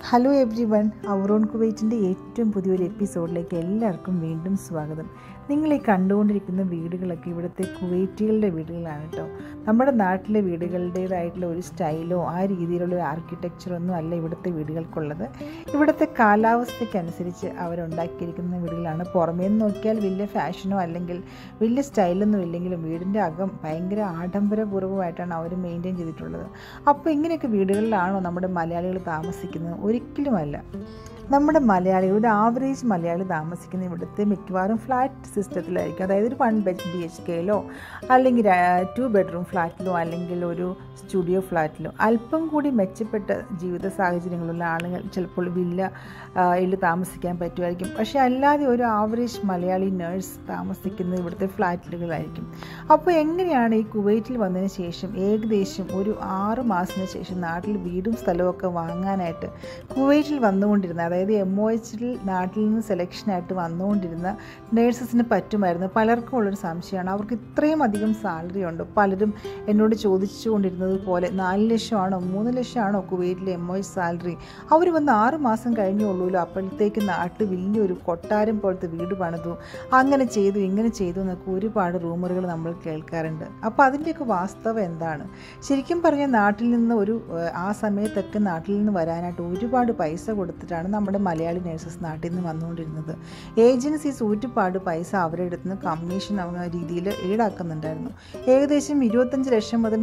Hello everyone, അവറോൺ കുവൈറ്റിൻ്റെ ഏറ്റവും പുതിയൊരു എപ്പിസോഡിലേക്ക് എല്ലാവർക്കും വീണ്ടും സ്വാഗതം. നിങ്ങൾ ഈ കണ്ടുകൊണ്ടിരിക്കുന്ന വീടുകളൊക്കെ ഇവിടുത്തെ കുവൈറ്റികളുടെ വീടുകളാണ് കേട്ടോ. നമ്മുടെ നാട്ടിലെ വീടുകളുടേതായിട്ടുള്ള ഒരു സ്റ്റൈലോ ആ രീതിയിലുള്ള ഒരു ആർക്കിടെക്ചറോ ഒന്നും അല്ല ഇവിടുത്തെ വീടുകൾക്കുള്ളത്. ഇവിടുത്തെ കാലാവസ്ഥയ്ക്കനുസരിച്ച് അവരുണ്ടാക്കിയിരിക്കുന്ന വീടുകളാണ്. പുറമേ നിന്ന് നോക്കിയാൽ വലിയ ഫാഷനോ അല്ലെങ്കിൽ വലിയ സ്റ്റൈലൊന്നും ഇല്ലെങ്കിലും വീടിൻ്റെ അകം ഭയങ്കര ആഡംബരപൂർവ്വമായിട്ടാണ് അവർ മെയിൻറ്റെയിൻ ചെയ്തിട്ടുള്ളത്. അപ്പോൾ ഇങ്ങനെയൊക്കെ വീടുകളിലാണോ നമ്മുടെ മലയാളികൾ താമസിക്കുന്നത്? ഒരിക്കലുമല്ല. നമ്മുടെ മലയാളികൾ, ഒരു ആവറേജ് മലയാളി താമസിക്കുന്ന ഇവിടുത്തെ മിക്കവാറും ഫ്ലാറ്റ് സിസ്റ്റത്തിലായിരിക്കും. അതായത് ഒരു 1 BHKയിലോ അല്ലെങ്കിൽ 2 ബെഡ്റൂം ഫ്ലാറ്റിലോ അല്ലെങ്കിൽ ഒരു സ്റ്റുഡിയോ ഫ്ലാറ്റിലോ അല്പം കൂടി മെച്ചപ്പെട്ട ജീവിത സാഹചര്യങ്ങളുള്ള ആളുകൾ ചിലപ്പോൾ വില്ലയിൽ താമസിക്കാൻ പറ്റുമായിരിക്കും. പക്ഷേ അല്ലാതെ ഒരു ആവറേജ് മലയാളി നേഴ്സ് താമസിക്കുന്നത് ഇവിടുത്തെ ഫ്ലാറ്റുകളായിരിക്കും. അപ്പോൾ എങ്ങനെയാണ് ഈ കുവൈറ്റിൽ വന്നതിന് ശേഷം ഏകദേശം ഒരു 6 മാസത്തിന് ശേഷം നാട്ടിൽ വീടും സ്ഥലമൊക്കെ വാങ്ങാനായിട്ട് കുവൈറ്റിൽ വന്നുകൊണ്ടിരുന്നത്, അതായത് MOHൽ നാട്ടിൽ നിന്ന് സെലക്ഷനായിട്ട് വന്നുകൊണ്ടിരുന്ന നേഴ്സസിന് പറ്റുമായിരുന്നു? പലർക്കും ഉള്ളൊരു സംശയമാണ്, അവർക്ക് ഇത്രയും അധികം സാലറി ഉണ്ടോ? പലരും എന്നോട് ചോദിച്ചുകൊണ്ടിരുന്നത് പോലെ 4 ലക്ഷമാണോ 3 ലക്ഷമാണോ കുവൈറ്റിലെ MOH സാലറി? അവർ വന്ന് 6 മാസം കഴിഞ്ഞുള്ളൂല്ലോ, അപ്പോഴത്തേക്ക് നാട്ടിൽ വലിയൊരു കൊട്ടാരം പോലത്തെ വീട് പണിതു, അങ്ങനെ ചെയ്തു ഇങ്ങനെ ചെയ്തു എന്നൊക്കെ ഒരുപാട് റൂമറുകൾ നമ്മൾ കേൾക്കാറുണ്ട്. അപ്പോൾ അതിൻ്റെയൊക്കെ വാസ്തവം എന്താണ്? ശരിക്കും പറഞ്ഞാൽ നാട്ടിൽ നിന്ന് ആ സമയത്തൊക്കെ നാട്ടിൽ നിന്ന് വരാനായിട്ട് ഒരുപാട് പൈസ കൊടുത്തിട്ടാണ് നമ്മുടെ മലയാളി നേഴ്സസ് നാട്ടിൽ നിന്ന് വന്നുകൊണ്ടിരുന്നത്. ഏജൻസീസ് ഒരുപാട് പൈസ അവരുടെ അടുത്ത് നിന്ന് കമ്മീഷൻ രീതിയിൽ ഈടാക്കുന്നുണ്ടായിരുന്നു. ഏകദേശം 25 ലക്ഷം മുതൽ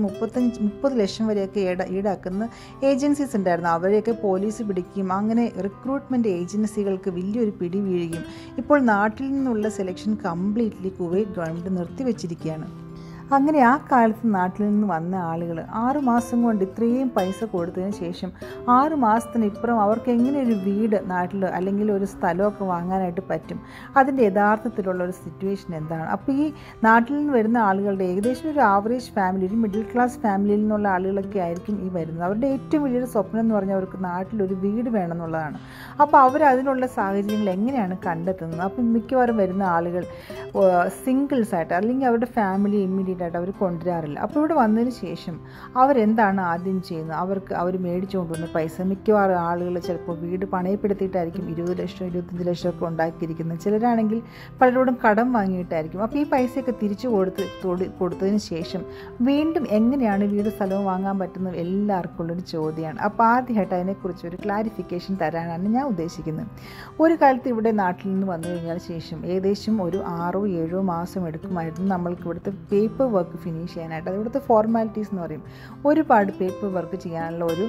30 ലക്ഷം വരെയൊക്കെ ഈടാക്കുന്ന ഏജൻസീസ് ഉണ്ടായിരുന്നു. അവരെയൊക്കെ പോലീസ് പിടിക്കുകയും അങ്ങനെ റിക്രൂട്ട്മെൻറ്റ് ഏജൻസികൾക്ക് വലിയൊരു പിടി വീഴുകയും ഇപ്പോൾ നാട്ടിൽ നിന്നുള്ള സെലക്ഷൻ കംപ്ലീറ്റ്ലി കുവൈറ്റ് ഗവൺമെൻറ് നിർത്തിവെച്ചിരിക്കുകയാണ്. അങ്ങനെ ആ കാലത്ത് നാട്ടിൽ നിന്ന് വന്ന ആളുകൾ 6 മാസം കൊണ്ട് ഇത്രയും പൈസ കൊടുത്തതിന് ശേഷം 6 മാസത്തിനിപ്പുറം അവർക്ക് എങ്ങനെ ഒരു വീട് നാട്ടിൽ അല്ലെങ്കിൽ ഒരു സ്ഥലമൊക്കെ വാങ്ങാനായിട്ട് പറ്റും? അതിൻ്റെ യഥാർത്ഥത്തിലുള്ള ഒരു സിറ്റുവേഷൻ എന്താണ്? അപ്പോൾ ഈ നാട്ടിൽ നിന്ന് വരുന്ന ആളുകളുടെ ഏകദേശം ഒരു ആവറേജ് ഫാമിലി, ഒരു മിഡിൽ ക്ലാസ് ഫാമിലിയിൽ നിന്നുള്ള ആളുകളൊക്കെ ആയിരിക്കും ഈ വരുന്നത്. അവരുടെ ഏറ്റവും വലിയൊരു സ്വപ്നം എന്ന് പറഞ്ഞാൽ അവർക്ക് നാട്ടിലൊരു വീട് വേണമെന്നുള്ളതാണ്. അപ്പോൾ അവർ അതിനുള്ള സാഹചര്യങ്ങൾ എങ്ങനെയാണ് കണ്ടെത്തുന്നത്? അപ്പം മിക്കവാറും വരുന്ന ആളുകൾ സിംഗിൾസ് ആയിട്ട് അല്ലെങ്കിൽ അവരുടെ ഫാമിലി ഇമ്മീഡിയറ്റ് ആയിട്ട് അവർ കൊണ്ടുവരാറില്ല. അപ്പോൾ ഇവിടെ വന്നതിന് ശേഷം അവരെന്താണ് ആദ്യം ചെയ്യുന്നത്? അവർ മേടിച്ചുകൊണ്ട് വന്ന പൈസ, മിക്കവാറും ആളുകൾ ചിലപ്പോൾ വീട് പണയപ്പെടുത്തിയിട്ടായിരിക്കും 20 ലക്ഷം 25 ലക്ഷമൊക്കെ ഉണ്ടാക്കിയിരിക്കുന്നത്. ചിലരാണെങ്കിൽ പലരോടും കടം വാങ്ങിയിട്ടായിരിക്കും. അപ്പോൾ ഈ പൈസയൊക്കെ തിരിച്ചു കൊടുത്തതിന് ശേഷം വീണ്ടും എങ്ങനെയാണ് വീട് സ്ഥലവും വാങ്ങാൻ പറ്റുന്നത് എല്ലാവർക്കും ഉള്ളൊരു ചോദ്യമാണ്. അപ്പോൾ ആദ്യമായിട്ട് അതിനെക്കുറിച്ച് ഒരു ക്ലാരിഫിക്കേഷൻ തരാനാണ് ഞാൻ ഉദ്ദേശിക്കുന്നത്. ഒരു കാലത്ത് ഇവിടെ നാട്ടിൽ നിന്ന് വന്നു കഴിഞ്ഞാൽ ശേഷം ഏകദേശം ഒരു 6-7 മാസം എടുക്കുമായിരുന്നു നമ്മൾക്ക് ഇവിടുത്തെ പേപ്പർ വർക്ക് ഫിനിഷ് ചെയ്യാനായിട്ട്. അത് ഇവിടുത്തെ ഫോർമാലിറ്റീസ് എന്ന് പറയും. ഒരുപാട് പേപ്പർ വർക്ക് ചെയ്യാനുള്ള ഒരു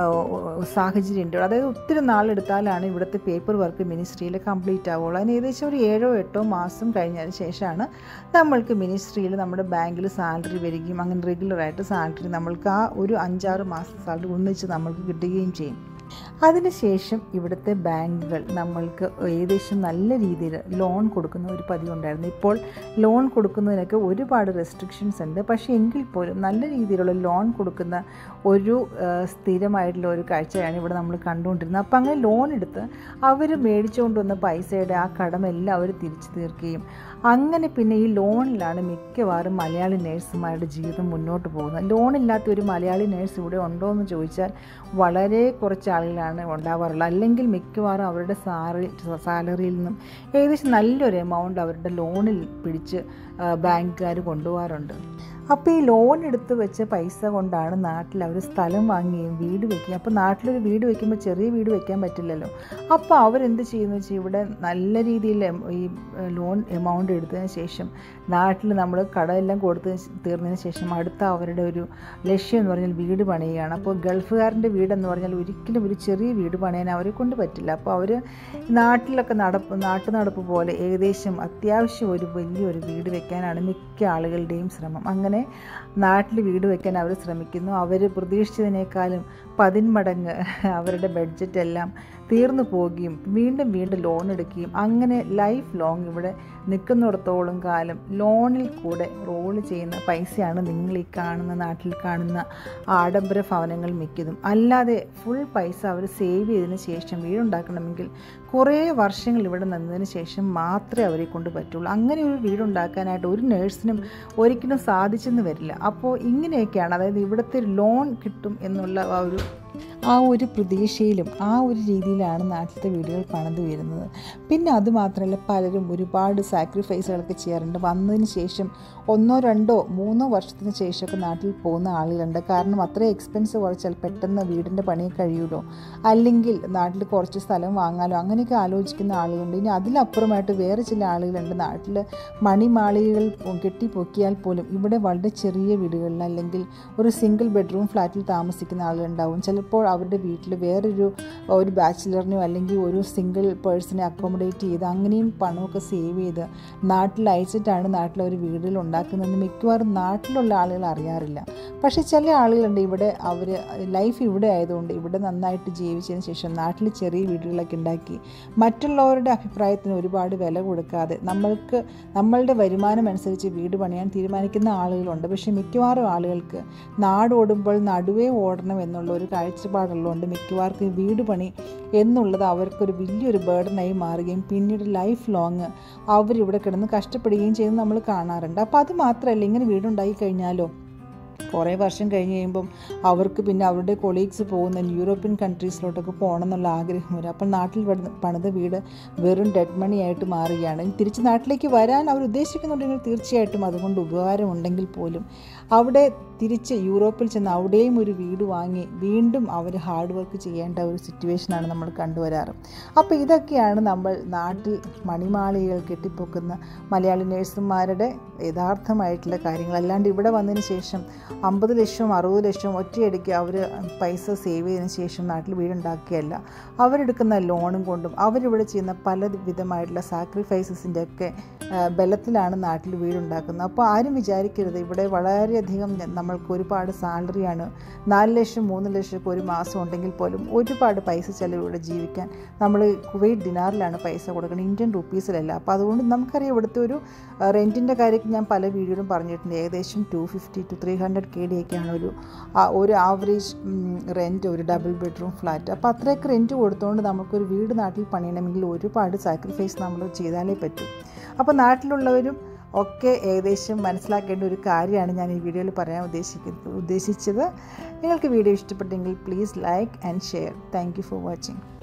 സാഹചര്യം ഉണ്ട്. അതായത് ഒത്തിരി നാളെടുത്താലാണ് ഇവിടുത്തെ പേപ്പർ വർക്ക് മിനിസ്ട്രിയിൽ കംപ്ലീറ്റ് ആവുള്ളൂ. അതിന് ഏകദേശം ഒരു 7-8 മാസം കഴിഞ്ഞതിന് ശേഷമാണ് നമ്മൾക്ക് മിനിസ്ട്രിയിൽ നമ്മുടെ ബാങ്കിൽ സാലറി വരികയും അങ്ങനെ റെഗുലറായിട്ട് സാലറി നമ്മൾക്ക് ആ ഒരു 5-6 മാസം സാലറി ഒന്നിച്ച് നമ്മൾക്ക് കിട്ടുകയും ചെയ്യും. അതിനുശേഷം ഇവിടുത്തെ ബാങ്കുകൾ നമ്മൾക്ക് ഏകദേശം നല്ല രീതിയിൽ ലോൺ കൊടുക്കുന്ന ഒരു പതിവുണ്ടായിരുന്നു. ഇപ്പോൾ ലോൺ കൊടുക്കുന്നതിനൊക്കെ ഒരുപാട് റെസ്ട്രിക്ഷൻസ് ഉണ്ട്. പക്ഷേ എങ്കിൽ പോലും നല്ല രീതിയിലുള്ള ലോൺ കൊടുക്കുന്ന ഒരു സ്ഥിരമായിട്ടുള്ള ഒരു കാഴ്ചയാണ് ഇവിടെ നമ്മൾ കണ്ടുകൊണ്ടിരുന്നത്. അപ്പോൾ അങ്ങനെ ലോൺ എടുത്ത് അവർ മേടിച്ചുകൊണ്ട് വന്ന പൈസയുടെ ആ കടമെല്ലാം അവർ തിരിച്ചു തീർക്കുകയും അങ്ങനെ പിന്നെ ഈ ലോണിലാണ് മിക്കവാറും മലയാളി നേഴ്സുമാരുടെ ജീവിതം മുന്നോട്ട് പോകുന്നത്. ലോണില്ലാത്ത ഒരു മലയാളി നേഴ്സ് ഇവിടെ ഉണ്ടോ എന്ന് ചോദിച്ചാൽ വളരെ കുറച്ച് ആളുകളാണ് ഉണ്ടാവാറുള്ളത്. അല്ലെങ്കിൽ മിക്കവാറും അവരുടെ സാലറിയിൽ നിന്നും ഏകദേശം നല്ലൊരു എമൗണ്ട് അവരുടെ ലോണിൽ പിടിച്ച് ബാങ്കുകാർ കൊണ്ടുപോകാറുണ്ട്. അപ്പോൾ ഈ ലോൺ എടുത്ത് വെച്ച പൈസ കൊണ്ടാണ് നാട്ടിൽ അവർ സ്ഥലം വാങ്ങുകയും വീട് വയ്ക്കുകയും. അപ്പോൾ നാട്ടിലൊരു വീട് വയ്ക്കുമ്പോൾ ചെറിയ വീട് വയ്ക്കാൻ പറ്റില്ലല്ലോ. അപ്പോൾ അവരെന്ത് ചെയ്യുന്നു വെച്ചാൽ ഇവിടെ നല്ല രീതിയിൽ ഈ ലോൺ എമൗണ്ട് എടുത്തതിന് ശേഷം നാട്ടിൽ നമ്മൾ കടമെല്ലാം കൊടുത്ത് തീർന്നതിന് ശേഷം അടുത്ത അവരുടെ ഒരു ലക്ഷ്യം എന്ന് പറഞ്ഞാൽ വീട് പണിയുകയാണ്. അപ്പോൾ ഗൾഫുകാരൻ്റെ വീടെന്ന് പറഞ്ഞാൽ ഒരിക്കലും ഒരു ചെറിയ വീട് പണിയാൻ അവരെ കൊണ്ട് പറ്റില്ല. അപ്പോൾ അവർ നാട്ടിലൊക്കെ നാട്ടുനടപ്പ് പോലെ ഏകദേശം അത്യാവശ്യം ഒരു വലിയൊരു വീട് വെക്കാനാണ് മിക്ക ആളുകളുടെയും ശ്രമം. അങ്ങനെ നാട്ടിൽ വീട് വയ്ക്കാൻ അവർ ശ്രമിക്കുന്നു. അവർ പ്രതീക്ഷിച്ചതിനേക്കാളും 10 മടങ്ങ് അവരുടെ ബഡ്ജറ്റെല്ലാം തീർന്നു പോവുകയും വീണ്ടും ലോൺ എടുക്കുകയും അങ്ങനെ ലൈഫ് ലോങ് ഇവിടെ നിൽക്കുന്നിടത്തോളം കാലം ലോണിൽ കൂടെ റോൾ ചെയ്യുന്ന പൈസയാണ് നിങ്ങൾ ഈ നാട്ടിൽ കാണുന്ന ആഡംബര ഭവനങ്ങൾ മിക്കതും. അല്ലാതെ ഫുൾ പൈസ അവർ സേവ് ചെയ്തതിന് ശേഷം വീടുണ്ടാക്കണമെങ്കിൽ കുറേ വർഷങ്ങൾ ഇവിടെ നിന്നതിന് ശേഷം മാത്രമേ അവരെ കൊണ്ട് പറ്റുള്ളൂ. അങ്ങനെ ഒരു വീടുണ്ടാക്കാനായിട്ട് ഒരു നേഴ്സിനും ഒരിക്കലും സാധിച്ചെന്ന് വരില്ല. അപ്പോൾ ഇങ്ങനെയൊക്കെയാണ്, അതായത് ഇവിടുത്തെ ലോൺ കിട്ടും എന്നുള്ള ആ ഒരു ആ ഒരു പ്രതീക്ഷയിലും ആ ഒരു രീതിയിലാണ് നാട്ടിലത്തെ വീടുകൾ പണിത് വരുന്നത്. പിന്നെ അതുമാത്രമല്ല, പലരും ഒരുപാട് സാക്രിഫൈസുകളൊക്കെ ചെയ്യാറുണ്ട്. വന്നതിന് ശേഷം 1, 2, 3 വർഷത്തിന് ശേഷമൊക്കെ നാട്ടിൽ പോകുന്ന ആളുകളുണ്ട്. കാരണം അത്രയും എക്സ്പെൻസ് കുറച്ചാൽ പെട്ടെന്ന് വീടിൻ്റെ പണി കഴിയുമല്ലോ, അല്ലെങ്കിൽ നാട്ടിൽ കുറച്ച് സ്ഥലം വാങ്ങാലോ, അങ്ങനെയൊക്കെ ആലോചിക്കുന്ന ആളുകളുണ്ട്. ഇനി അതിലപ്പുറമായിട്ട് വേറെ ചില ആളുകളുണ്ട്, നാട്ടിൽ മണിമാളികകൾ കെട്ടിപ്പൊക്കിയാൽ പോലും ഇവിടെ വളരെ ചെറിയ വീടുകളിൽ അല്ലെങ്കിൽ ഒരു സിംഗിൾ ബെഡ്റൂം ഫ്ലാറ്റിൽ താമസിക്കുന്ന ആളുകളുണ്ടാവും. ചിലപ്പോൾ അവരുടെ വീട്ടിൽ ഒരു ബാച്ചിലറിനെയോ അല്ലെങ്കിൽ ഒരു സിംഗിൾ പേഴ്സണെ അക്കോമഡേറ്റ് ചെയ്ത് അങ്ങനെയും പണമൊക്കെ സേവ് ചെയ്ത് നാട്ടിൽ അയച്ചിട്ടാണ് നാട്ടിലൊരു വീടുകൾ ഉണ്ടാക്കുന്നതെന്ന് മിക്കവാറും നാട്ടിലുള്ള ആളുകൾ അറിയാറില്ല. പക്ഷേ ചില ആളുകളുണ്ട്, ഇവിടെ അവർ ലൈഫ് ഇവിടെ ആയതുകൊണ്ട് ഇവിടെ നന്നായിട്ട് ജീവിച്ചതിന് ശേഷം നാട്ടിൽ ചെറിയ വീടുകളൊക്കെ ഉണ്ടാക്കി മറ്റുള്ളവരുടെ അഭിപ്രായത്തിന് ഒരുപാട് വില കൊടുക്കാതെ നമ്മളുടെ വരുമാനം അനുസരിച്ച് വീട് പണിയാൻ തീരുമാനിക്കുന്ന ആളുകളുണ്ട്. പക്ഷേ മിക്കവാറും ആളുകൾക്ക് നാട് ഓടുമ്പോൾ നടുവേ ഓടണം എന്നുള്ള ഒരു കാഴ്ചപ്പാടുള്ളതുകൊണ്ട് മിക്കവാർക്കും വീട് പണി എന്നുള്ളത് അവർക്കൊരു വലിയൊരു ബേർഡനായി മാറുകയും പിന്നീട് ലൈഫ് ലോങ് അവരിവിടെ കിടന്ന് കഷ്ടപ്പെടുകയും ചെയ്യുന്നത് നമ്മൾ കാണാറുണ്ട്. അപ്പോൾ അത് മാത്രമല്ല, ഇങ്ങനെ വീടുണ്ടായി കഴിഞ്ഞാലോ കുറേ വർഷം കഴിഞ്ഞ് കഴിയുമ്പം അവർക്ക് പിന്നെ അവരുടെ കൊളീഗ്സ് പോകുന്ന യൂറോപ്യൻ കൺട്രീസിലോട്ടൊക്കെ പോകണം എന്നുള്ള ആഗ്രഹം വരും. അപ്പോൾ നാട്ടിൽ പണിത വീട് വെറും ഡെഡ് മണി ആയിട്ട് മാറുകയാണ്. തിരിച്ച് നാട്ടിലേക്ക് വരാൻ അവർ ഉദ്ദേശിക്കുന്നുണ്ടെങ്കിൽ തീർച്ചയായിട്ടും അതുകൊണ്ട് ഉപകാരമുണ്ടെങ്കിൽ പോലും അവിടെ തിരിച്ച് യൂറോപ്പിൽ ചെന്ന് അവിടെയും ഒരു വീട് വാങ്ങി വീണ്ടും അവർ ഹാർഡ് വർക്ക് ചെയ്യേണ്ട ഒരു സിറ്റുവേഷനാണ് നമ്മൾ കണ്ടുവരാറ്. അപ്പോൾ ഇതൊക്കെയാണ് നമ്മൾ നാട്ടിൽ മണിമാളികകൾ കെട്ടിപ്പൊക്കുന്ന മലയാളി നേഴ്സുമാരുടെ യഥാർത്ഥമായിട്ടുള്ള കാര്യങ്ങൾ. അല്ലാണ്ട് ഇവിടെ വന്നതിന് ശേഷം 50 ലക്ഷം 60 ലക്ഷം ഒറ്റയടിക്ക് അവർ പൈസ സേവ് ചെയ്തതിന് ശേഷം നാട്ടിൽ വീടുണ്ടാക്കിയല്ല. അവരെടുക്കുന്ന ലോണും കൊണ്ടും അവരിവിടെ ചെയ്യുന്ന പല വിധമായിട്ടുള്ള സാക്രിഫൈസസിൻ്റെ ഒക്കെ ബലത്തിലാണ് നാട്ടിൽ വീടുണ്ടാക്കുന്നത്. അപ്പോൾ ആരും വിചാരിക്കരുത് ഇവിടെ വളരെയധികം നമ്മൾക്ക് ഒരുപാട് സാലറിയാണ്, 4 ലക്ഷം 3 ലക്ഷം ഒരു മാസം ഉണ്ടെങ്കിൽ പോലും ഒരുപാട് പൈസ ചിലവ് ഇവിടെ ജീവിക്കാൻ നമ്മൾ കുവൈറ്റ് ദിനാറിലാണ് പൈസ കൊടുക്കുന്നത്, ഇന്ത്യൻ റുപ്പീസിലല്ല. അപ്പോൾ അതുകൊണ്ട് നമുക്കറിയാം ഇവിടുത്തെ ഒരു റെൻറ്റിൻ്റെ കാര്യത്തിൽ ഞാൻ പല വീഡിയോയിലും പറഞ്ഞിട്ടുണ്ട്. ഏകദേശം 250 to 300 KD ഒരു ആവറേജ് റെൻറ്റ് ഒരു ഡബിൾ ബെഡ്റൂം ഫ്ലാറ്റ്. അപ്പോൾ അത്രയൊക്കെ റെൻറ്റ് കൊടുത്തുകൊണ്ട് നമുക്കൊരു വീട് നാട്ടിൽ പണിയണമെങ്കിൽ ഒരുപാട് സാക്രിഫൈസ് നമ്മൾ ചെയ്താലേ പറ്റൂ. അപ്പോൾ നാട്ടിലുള്ളവരും ഒക്കെ ഏകദേശം മനസ്സിലാക്കേണ്ട ഒരു കാര്യമാണ് ഞാൻ ഈ വീഡിയോയിൽ പറയാൻ ഉദ്ദേശിച്ചത്. നിങ്ങൾക്ക് വീഡിയോ ഇഷ്ടപ്പെട്ടെങ്കിൽ please like and share. Thank you for watching.